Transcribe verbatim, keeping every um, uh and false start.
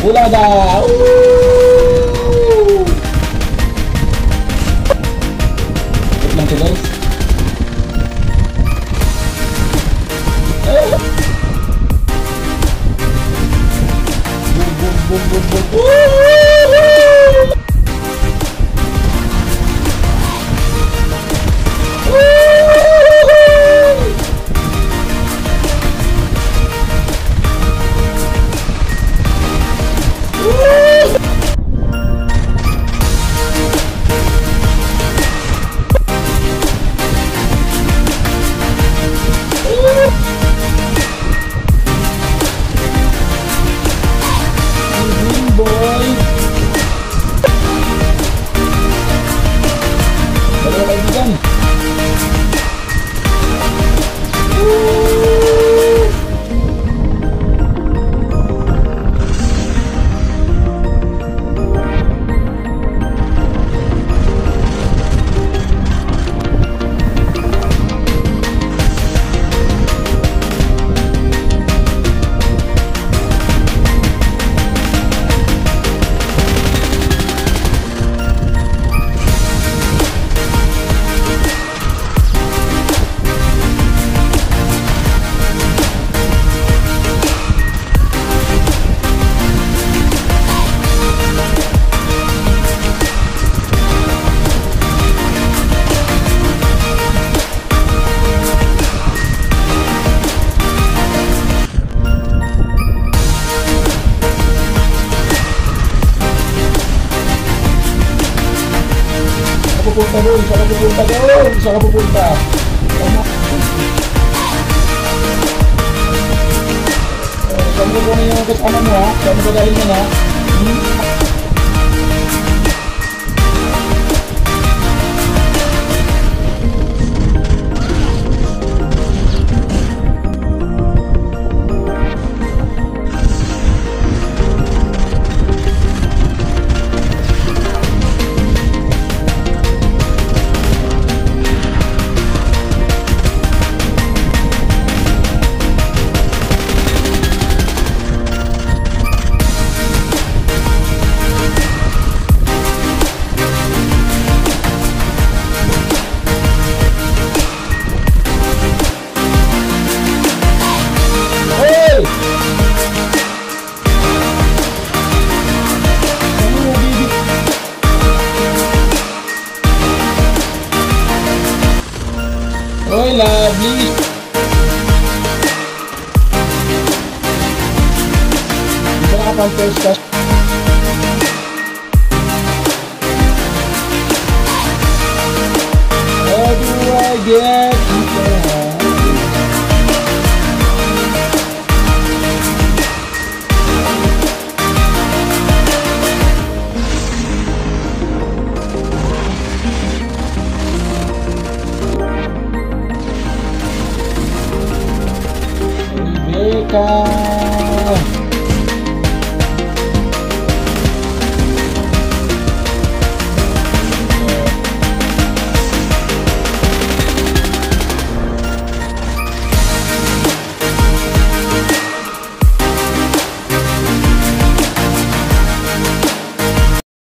Bulada! Woo! Wait lang to guys. Eh! Boom, boom, boom, boom, boom. Woo! Pupunta doon, saan ka pupunta doon, saan ka pupunta? Saan mo doon yung kasama mo ha? Saan mo ba galing yan ha? Hmm? Oy, lovely! Ito na pang first class. How do I get into Rebecca?